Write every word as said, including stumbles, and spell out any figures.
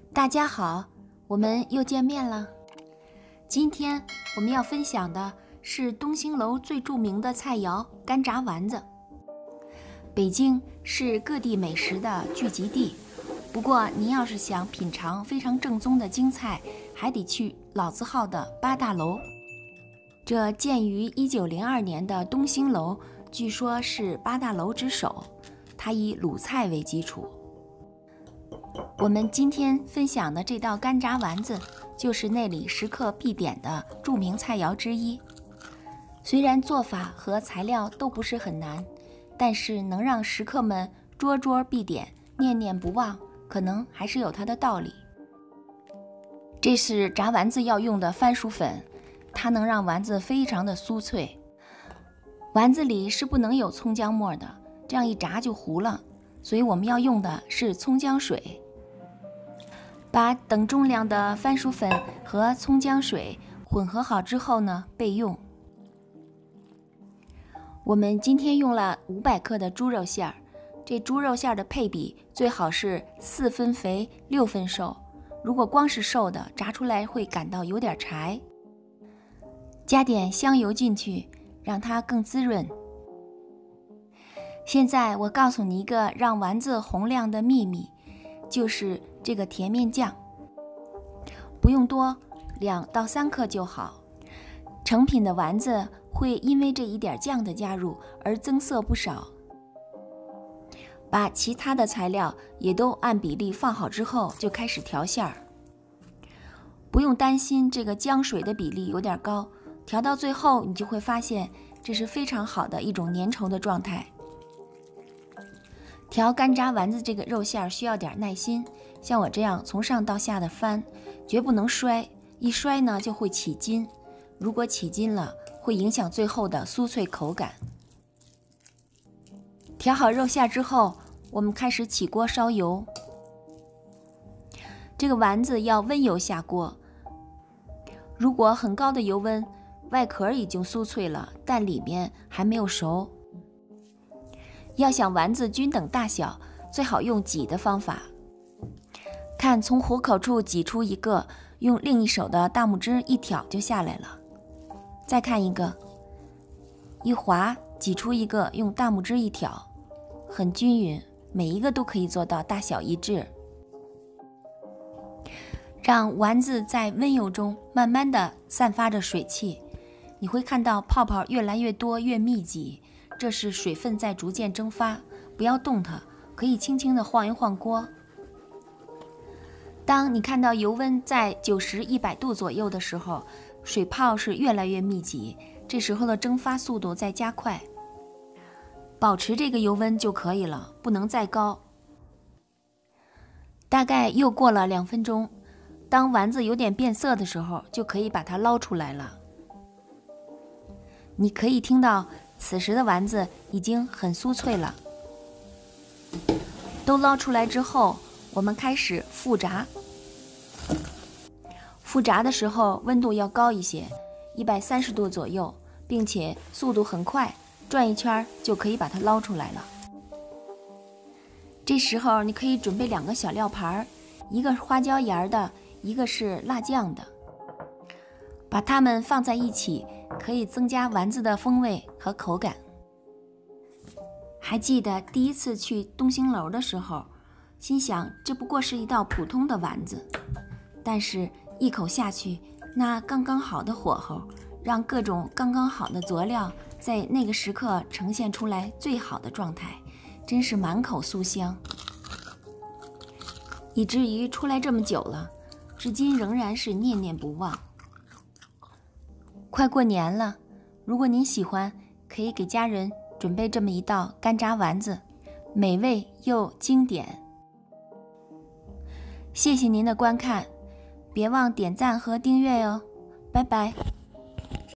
大家好，我们又见面了。今天我们要分享的是东兴楼最著名的菜肴——干炸丸子。北京是各地美食的聚集地，不过您要是想品尝非常正宗的京菜，还得去老字号的八大楼。这建于一九零二年的东兴楼，据说是八大楼之首，它以鲁菜为基础。我们今天分享的这道干炸丸子，就是那里食客必点的著名菜肴之一。虽然做法和材料都不是很难，但是能让食客们桌桌必点、念念不忘，可能还是有它的道理。这是炸丸子要用的番薯粉，它能让丸子非常的酥脆。丸子里是不能有葱姜末的，这样一炸就糊了，所以我们要用的是葱姜水。把等重量的番薯粉和葱姜水混合好之后呢，备用。我们今天用了五百克的猪肉馅儿，这猪肉馅儿的配比最好是四分肥六分瘦，如果光是瘦的，炸出来会感到有点柴。加点香油进去，让它更滋润。现在我告诉你一个让丸子红亮的秘密，就是这个甜面酱，不用多，两到三克就好。成品的丸子会因为这一点酱的加入而增色不少。把其他的材料也都按比例放好之后，就开始调馅儿。不用担心这个姜水的比例有点高，调到最后你就会发现这是非常好的一种粘稠的状态。调干炸丸子这个肉馅儿需要点耐心，像我这样从上到下的翻，绝不能摔，一摔呢就会起筋，如果起筋了，会影响最后的酥脆口感。调好肉馅之后，我们开始起锅烧油。这个丸子要温油下锅，如果很高的油温，外壳已经酥脆了，但里面还没有熟。要想丸子均等大小，最好用挤的方法。看从虎口处挤出一个，用另一手的大拇指一挑就下来了。再看一个，一划挤出一个，用大拇指一挑，很均匀，每一个都可以做到大小一致。让丸子在温油中慢慢地散发着水汽，你会看到泡泡越来越多，越密集，这是水分在逐渐蒸发，不要动它，可以轻轻地晃一晃锅。当你看到油温在九十、一百度左右的时候，水泡是越来越密集，这时候的蒸发速度在加快。保持这个油温就可以了，不能再高。大概又过了两分钟，当丸子有点变色的时候，就可以把它捞出来了。你可以听到此时的丸子已经很酥脆了。都捞出来之后，我们开始复炸。复炸的时候温度要高一些，一百三十度左右，并且速度很快，转一圈就可以把它捞出来了。这时候你可以准备两个小料盘，一个是花椒盐的，一个是辣酱的，把它们放在一起，可以增加丸子的风味和口感。还记得第一次去东兴楼的时候，心想这不过是一道普通的丸子，但是一口下去，那刚刚好的火候，让各种刚刚好的佐料在那个时刻呈现出来最好的状态，真是满口酥香，以至于出来这么久了，至今仍然是念念不忘。快过年了，如果您喜欢，可以给家人准备这么一道干炸丸子，美味又经典。谢谢您的观看，别忘点赞和订阅哟，拜拜。